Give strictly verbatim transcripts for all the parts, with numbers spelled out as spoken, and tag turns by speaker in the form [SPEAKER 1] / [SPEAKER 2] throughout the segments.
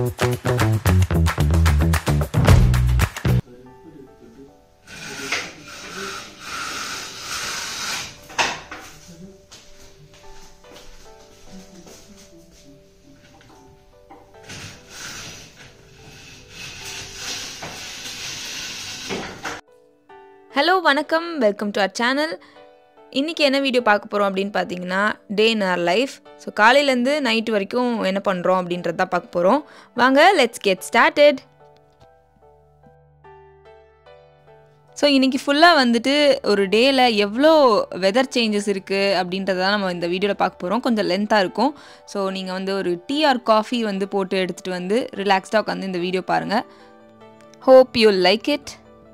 [SPEAKER 1] Hello, வணக்கம், welcome to our channel. இன்னைக்கு என்ன வீடியோ பார்க்க போறோம் அப்படினு பாத்தீங்கன்னா day in our life. So காலையில இருந்து நைட் வரைக்கும் என்ன பண்றோம் அப்படின்றத தான் பார்க்க போறோம். வாங்க let's get started. ஸோ இன்னைக்கு ஃபுல்லா வந்துட்டு ஒரு டேல எவ்வளோ வெதர் சேஞ்சஸ் இருக்கு அப்படின்றத தான் நம்ம இந்த வீடியோல பார்க்க போறோம். கொஞ்சம் லென்த்தா இருக்கும். ஸோ நீங்க வந்து ஒரு டீ ஆர் காஃபி வந்து போட்டு எடுத்துட்டு வந்து ரிலாக்ஸ்டா உட்கார்ந்து இந்த வீடியோ பாருங்க. Hope you like it.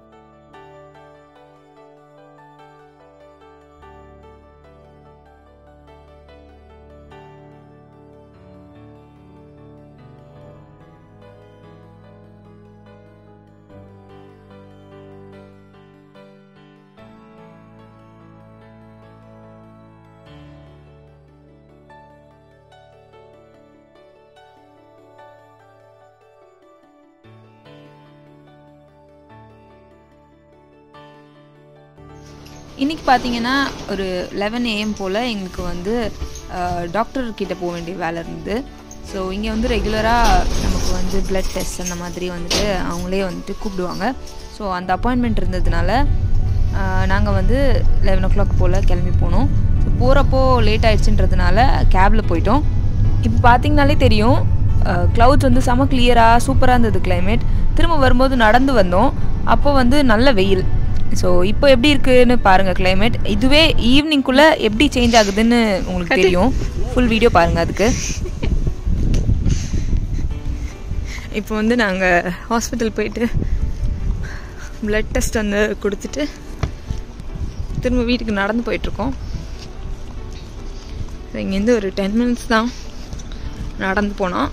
[SPEAKER 1] இன்னைக்கு பார்த்தீங்கன்னா ஒரு லெவன் ஏஎம் போல் எங்களுக்கு வந்து டாக்டர் கிட்ட போக வேண்டிய வேலை இருந்தது. ஸோ இங்கே வந்து ரெகுலராக நமக்கு வந்து பிளட் டெஸ்ட் அந்த மாதிரி வந்துட்டு அவங்களே வந்துட்டு கூப்பிடுவாங்க. ஸோ அந்த அப்பாயின்மெண்ட் இருந்ததுனால நாங்கள் வந்து லெவன் ஓ கிளாக் போல் கிளம்பி போனோம். ஸோ போகிறப்போ லேட் ஆகிடுச்சுன்றதுனால கேபில் போயிட்டோம். இப்போ பார்த்தீங்கனாலே தெரியும் க்ளவுட்ஸ் வந்து செம கிளியராக சூப்பராக இருந்தது கிளைமேட். திரும்ப வரும்போது நடந்து வந்தோம். அப்போ வந்து நல்ல வெயில். ஸோ இப்போ எப்படி இருக்குன்னு பாருங்கள் கிளைமேட். இதுவே ஈவினிங்குள்ளே எப்படி சேஞ்ச் ஆகுதுன்னு உங்களுக்கு தெரியும். ஃபுல் வீடியோ பாருங்கள் அதுக்கு. இப்போ வந்து நாங்கள் ஹாஸ்பிட்டல் போயிட்டு பிளட் டெஸ்ட் வந்து கொடுத்துட்டு திரும்ப வீட்டுக்கு நடந்து போயிட்டுருக்கோம். ஸோ இங்கேருந்து ஒரு டென் மினிட்ஸ் தான் நடந்து போனோம்.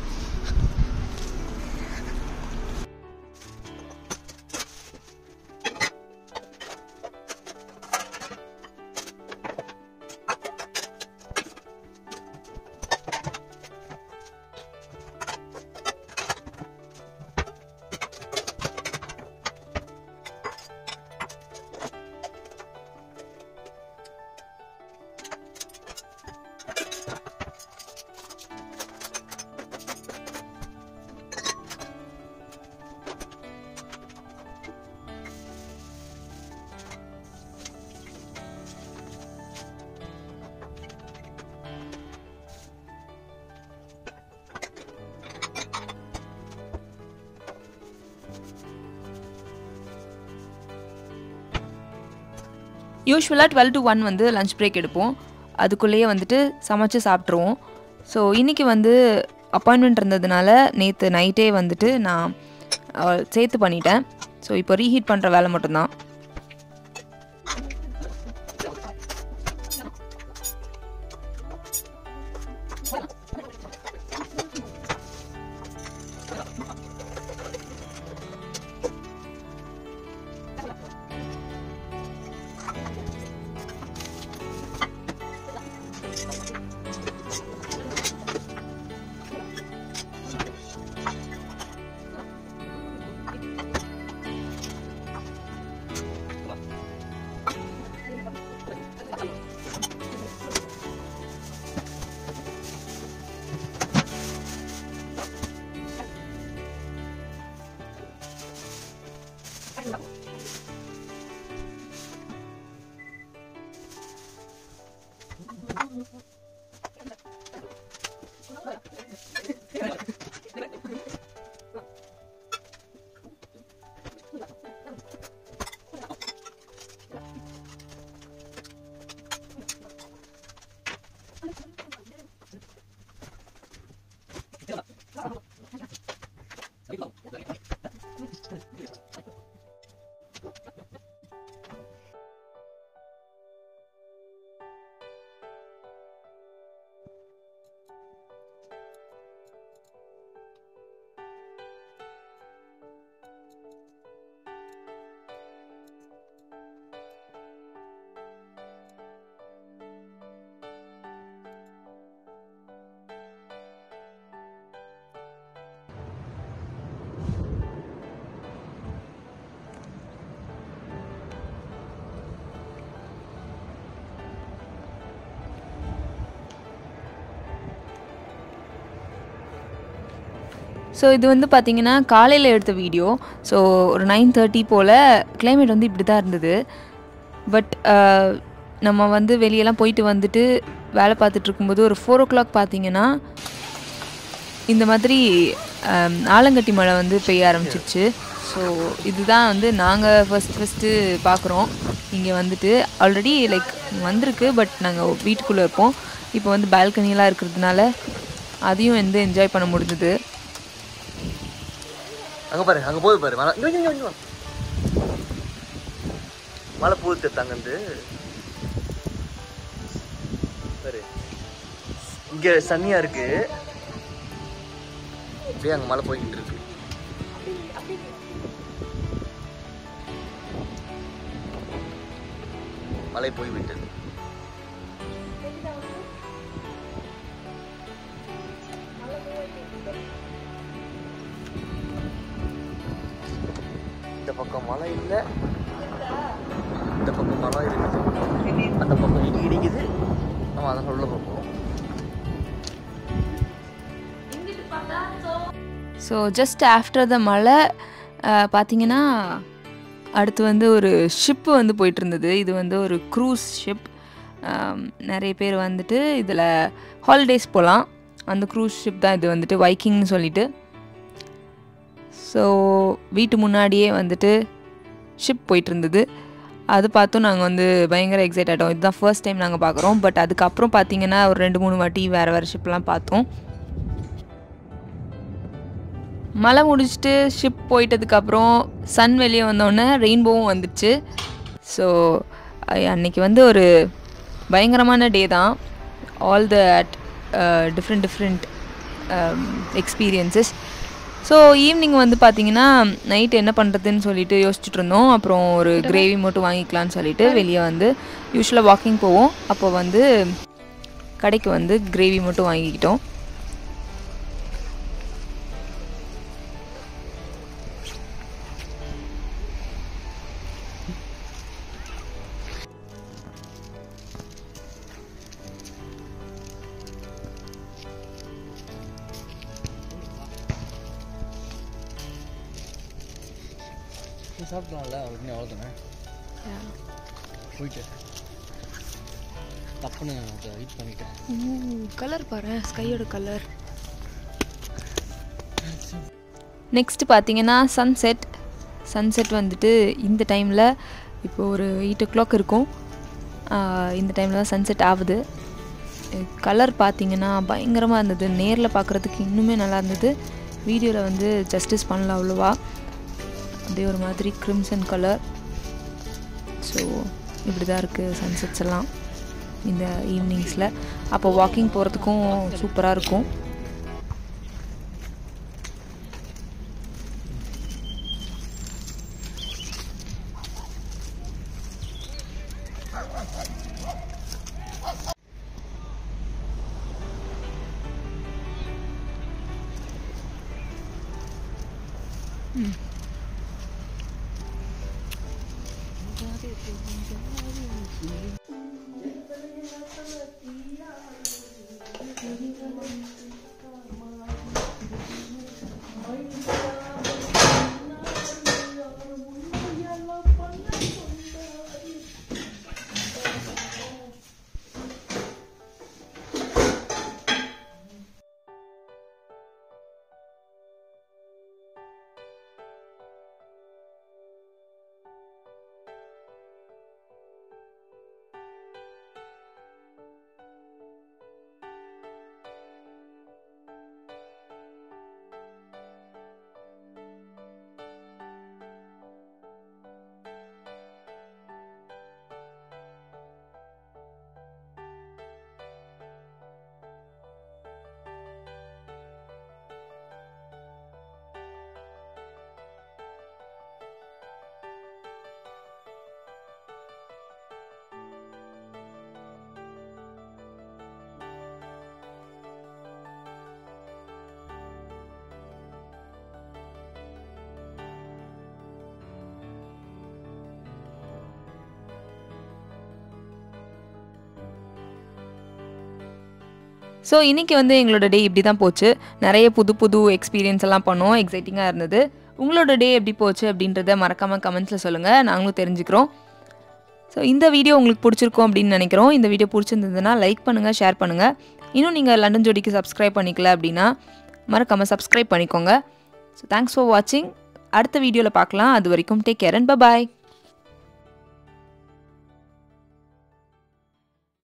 [SPEAKER 1] யூஸ்வலாக டுவெல் டு ஒன் வந்து லஞ்ச் பிரேக் எடுப்போம். அதுக்குள்ளேயே வந்துட்டு சமைச்சு சாப்பிட்ருவோம். ஸோ இன்றைக்கி வந்து அப்பாயின்மெண்ட் இருந்ததுனால நேற்று நைட்டே வந்துட்டு நான் சேர்த்து பண்ணிட்டேன். ஸோ இப்போ ரீஹீட் பண்ணுற வேலை மட்டும்தான். ஸோ இது வந்து பார்த்திங்கன்னா காலையில் எடுத்த வீடியோ. ஸோ ஒரு நைன் தேர்ட்டி போல் கிளைமேட் வந்து இப்படி தான் இருந்தது. பட் நம்ம வந்து வெளியெல்லாம் போயிட்டு வந்துட்டு வேலை பார்த்துட்ருக்கும்போது ஒரு ஃபோர் ஓ கிளாக் பார்த்திங்கன்னா இந்த மாதிரி ஆலங்கட்டி மழை வந்து பெய்ய ஆரம்பிச்சிருச்சு. ஸோ இதுதான் வந்து நாங்கள் ஃபஸ்ட் ஃபஸ்ட்டு பார்க்குறோம். இங்கே வந்துட்டு ஆல்ரெடி லைக் வந்திருக்கு, பட் நாங்கள் வீட்டுக்குள்ளே இருப்போம். இப்போ வந்து பால்கனிலாம் இருக்கிறதுனால அதையும் வந்து என்ஜாய் பண்ண முடிஞ்சுது.
[SPEAKER 2] அங்கே பாரு, அங்கே போகுது பாரு மழை. மழை போகுது தாங்கந்து பாரு, இங்கே சன்னியா இருக்கு, அப்படியே அங்கே மழை போய்கிட்டு இருக்கு. மழை போய்விட்டது. இந்த பக்கம் மழை இல்லை, இந்த பக்கம் மழை இருக்குது, அந்த பக்கம் இடி இடிக்குது. நம்ம அதை உள்ள போகிறோம்.
[SPEAKER 1] ஸோ ஜஸ்ட் ஆஃப்டர் த மழை பார்த்திங்கன்னா அடுத்து வந்து ஒரு ஷிப்பு வந்து போயிட்டு இருந்தது. இது வந்து ஒரு க்ரூஸ் ஷிப். நிறைய பேர் வந்துட்டு இதில் ஹாலிடேஸ் போகலாம். அந்த க்ரூஸ் ஷிப் தான் இது வந்துட்டு வைக்கிங்னு சொல்லிட்டு. ஸோ வீட்டு முன்னாடியே வந்துட்டு ஷிப் போயிட்டு இருந்தது. அது பார்த்தும் நாங்கள் வந்து பயங்கர எக்ஸைட் ஆகிட்டோம். இதுதான் ஃபர்ஸ்ட் டைம் நாங்கள் பார்க்குறோம். பட் அதுக்கப்புறம் பார்த்திங்கன்னா ஒரு ரெண்டு மூணு வாட்டி வேறு வேறு ஷிப்லாம் பார்த்தோம். மழை முடிச்சுட்டு ஷிப் போயிட்டதுக்கப்புறம் சன் வெளியே வந்தோடனே ரெயின்போவும் வந்துடுச்சு. ஸோ அன்றைக்கி வந்து ஒரு பயங்கரமான டே தான். All the different different experiences. So evening வந்து பார்த்திங்கன்னா நைட் என்ன பண்ணுறதுன்னு சொல்லிட்டு யோசிச்சுட்டு இருந்தோம். அப்புறம் ஒரு கிரேவி மட்டும் வாங்கிக்கலான்னு சொல்லிட்டு வெளியே வந்து யூஸ்வலாக வாக்கிங் போவோம். அப்போ வந்து கடைக்கு வந்து கிரேவி மட்டும் வாங்கிக்கிட்டோம்.
[SPEAKER 2] சாப்பிடலாம்ல, உடனே அவ்வளோதானே போயிட்டு தப்புன்னு வெயிட் பண்ணிட்டேன்.
[SPEAKER 1] கலர் பாரு, ஸ்கையோட கலர். நெக்ஸ்ட்டு பார்த்தீங்கன்னா சன்செட். சன்செட் வந்துட்டு இந்த டைமில் இப்போ ஒரு எயிட் ஓ கிளாக் இருக்கும். இந்த டைமில் தான் சன்செட் ஆகுது. கலர் பார்த்திங்கன்னா பயங்கரமாக இருந்தது. நேரில் பார்க்குறதுக்கு இன்னுமே நல்லா இருந்தது. வீடியோவில் வந்து ஜஸ்டிஸ் பண்ணல அவ்வளோவா. அதே ஒரு மாதிரி க்ரிம்சன் கலர். ஸோ இப்படி தான் இருக்குது சன்செட்ஸ் எல்லாம் இந்த ஈவினிங்ஸில். அப்போ வாக்கிங் போகிறதுக்கும் சூப்பராக இருக்கும். ம் ஸோ இன்றைக்கி வந்து எங்களோட டே இப்படி தான் போச்சு. நிறைய புது புது எக்ஸ்பீரியன்ஸ் எல்லாம் பண்ணோம். எக்ஸைட்டிங்காக இருந்தது. உங்களோட டே எப்படி போச்சு அப்படின்றத மறக்காமல் கமெண்ட்ஸில் சொல்லுங்கள், நாங்களும் தெரிஞ்சுக்கிறோம். ஸோ இந்த வீடியோ உங்களுக்கு பிடிச்சிருக்கோம் அப்படின்னு நினைக்கிறோம். இந்த வீடியோ பிடிச்சிருந்ததுன்னா லைக் பண்ணுங்கள், ஷேர் பண்ணுங்கள். இன்னும் நீங்கள் லண்டன் ஜோடிக்கு சப்ஸ்கிரைப் பண்ணிக்கல அப்படின்னா மறக்காமல் சப்ஸ்கிரைப் பண்ணிக்கோங்க. ஸோ தேங்க்ஸ் ஃபார் வாட்சிங். அடுத்த வீடியோவில் பார்க்கலாம். அது வரைக்கும் take care and bye bye.